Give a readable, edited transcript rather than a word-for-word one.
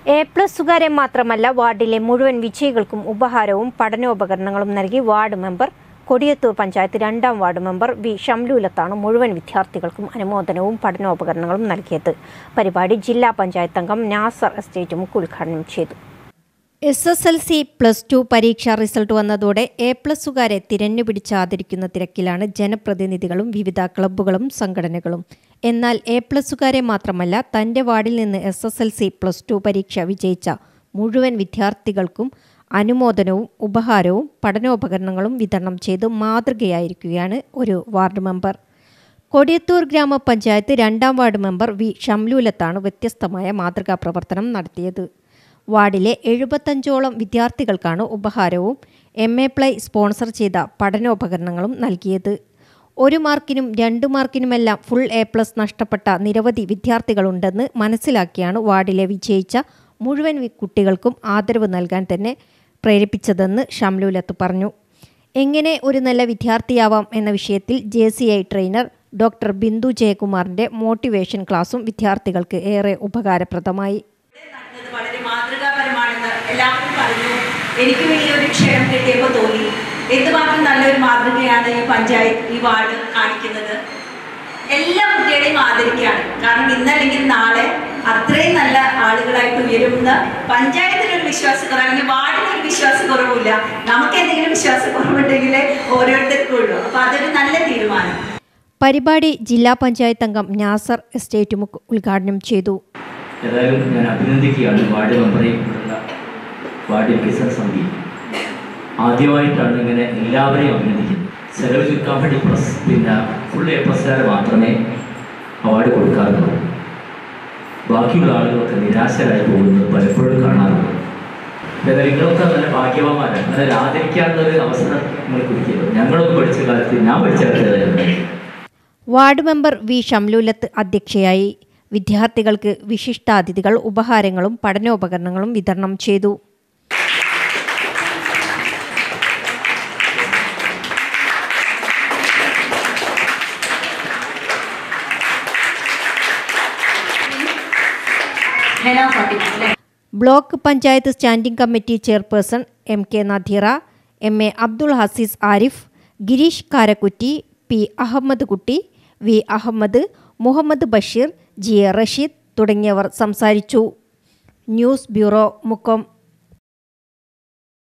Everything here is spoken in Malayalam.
എ+കാരെ മാത്രമല്ല വാർഡിലെ മുഴുവൻ വിജയികൾക്കും ഉപഹാരവും പഠനോപകരണങ്ങളും നൽകി വാർഡ് മെമ്പർ കൊടിയത്തൂർ പഞ്ചായത്ത് 2ാം വാർഡ് മെമ്പർ വി ഷംലൂലത്താണ് മുഴുവൻ വിദ്യാർത്ഥികൾക്കും അനുമോദനവും പഠനോപകരണങ്ങളും നൽകിയത്. പരിപാടി ജില്ലാ പഞ്ചായത്ത് അംഗം നാസർ എസ്റ്റേറ്റ് മുക്ക് ഉദ്ഘാടനം ചെയ്തു. SSLC+2 പരീക്ഷാ റിസൾട്ട് വന്നതോടെ എ+കാരെ തിരഞ്ഞുപിടിച്ച് ആദരിക്കുന്ന തിരക്കിലാണ് ജനപ്രതിനിധികളും വിവിധ ക്ലബ്ബുകളും സംഘടനകളും. എന്നാൽ എ+കാരെ മാത്രമല്ല തന്റെ വാർഡിൽ നിന്ന് SSLC+2 പരീക്ഷ വിജയിച്ച മുഴുവൻ വിദ്യാർത്ഥികൾക്കും അനുമോദനവും ഉപഹാരവും പഠനോപകരണങ്ങളും വിതരണം ചെയ്ത് മാതൃകയായിരിക്കുകയാണ് ഒരു വാർഡ് മെമ്പർ. കൊടിയത്തൂർ ഗ്രാമപഞ്ചായത്ത് 2ാം വാർഡ് മെമ്പർ വി ഷംലൂലത്താണ് വ്യത്യസ്തമായ മാതൃകാ പ്രവർത്തനം നടത്തിയത്. വാർഡിലെ 75ഓളം വിദ്യാർത്ഥികൾക്കാണ് ഉപഹാരവും MA പ്ലൈ സ്പോൺസർ ചെയ്ത പഠനോപകരണങ്ങളും നൽകിയത്. 1 മാർക്കിനും 2 മാർക്കിനുമെല്ലാം ഫുൾ A+ നഷ്ടപ്പെട്ട നിരവധി വിദ്യാർത്ഥികളുണ്ടെന്ന് മനസ്സിലാക്കിയാണ് വാർഡിലെ വിജയിച്ച മുഴുവൻ കുട്ടികൾക്കും ആദരവ് നൽകാൻ തന്നെ പ്രേരിപ്പിച്ചതെന്ന് ഷംലൂലത്ത് പറഞ്ഞു. എങ്ങനെ ഒരു നല്ല വിദ്യാർത്ഥിയാവാം എന്ന വിഷയത്തിൽ JCI ട്രെയിനർ ഡോക്ടർ ബിന്ദു ജയകുമാറിന്റെ മോട്ടിവേഷൻ ക്ലാസും വിദ്യാർത്ഥികൾക്ക് ഏറെ ഉപകാരപ്രദമായി. വളരെ മാതൃകാപരമാണെന്ന് എല്ലാവരും പറഞ്ഞു. എനിക്ക് വലിയൊരു ക്ഷണം കിട്ടിയപ്പോൾ തോന്നി എന്തുമാത്രം നല്ലൊരു മാതൃകയാണ് ഈ പഞ്ചായത്ത്, ഈ വാർഡ് കാണിക്കുന്നത്. എല്ലാ കുട്ടികളെയും ആദരിക്കുകയാണ്. കാരണം ഇന്നല്ലെങ്കിൽ നാളെ അത്രയും നല്ല ആളുകളായിട്ട് ഉയരുന്ന പഞ്ചായത്തിനൊരു വിശ്വാസക്കുറവ് അല്ലെങ്കിൽ വാർഡിനൊരു വിശ്വാസക്കുറവില്ല. നമുക്ക് എന്തെങ്കിലും വിശ്വാസക്കുറവുണ്ടെങ്കിൽ ഓരോരുത്തർക്കും ഉള്ളൂ. അപ്പൊ അതൊരു നല്ല തീരുമാനം. പരിപാടി ജില്ലാ പഞ്ചായത്ത് അംഗം നാസർ എസ്റ്റേറ്റ് മുക്ക് ഉദ്ഘാടനം ചെയ്തു. ഏതായാലും ഞാൻ അഭിനന്ദിക്കുകയാണ് വാർഡ് മെമ്പറേയും വാർഡ് വികസന സമിതി. ആദ്യമായിട്ടാണ് ഇങ്ങനെ എല്ലാവരെയും അഭിനന്ദിക്കുന്നത്. ചെലവ് ചുരുക്കാൻ വേണ്ടി ഫുൾ A+കാരെ മാത്രമേ അവാർഡ് കൊടുക്കാറുള്ളൂ. ബാക്കിയുള്ള ആളുകളൊക്കെ നിരാശരായി പോകുന്നത് പലപ്പോഴും കാണാറുണ്ട്. ഏതായാലും നിങ്ങളൊക്കെ നല്ല ഭാഗ്യവാന്മാരാണ്. അങ്ങനെ ആദരിക്കാനുള്ളൊരു അവസരം നിങ്ങൾ കുറിക്കല്ലോ. ഞങ്ങളൊക്കെ പഠിച്ച കാലത്ത് ഞാൻ പഠിച്ച കാലത്ത് വാർഡ് മെമ്പർ വി ഷംലൂലത്ത് അധ്യക്ഷയായി. വിദ്യാർത്ഥികൾക്ക് വിശിഷ്ടാതിഥികൾ ഉപഹാരങ്ങളും പഠനോപകരണങ്ങളും വിതരണം ചെയ്തു. Block panchayat standing committee chairperson MK Nadeera, MA Abdul Haseez Arif, Girish Karakkutty, P Ahammed Kutty, V Ahammed, Muhammad Basheer, GA Rasheed തുടങ്ങിയവർ സംസാരിച്ചു. News bureau Mukkam.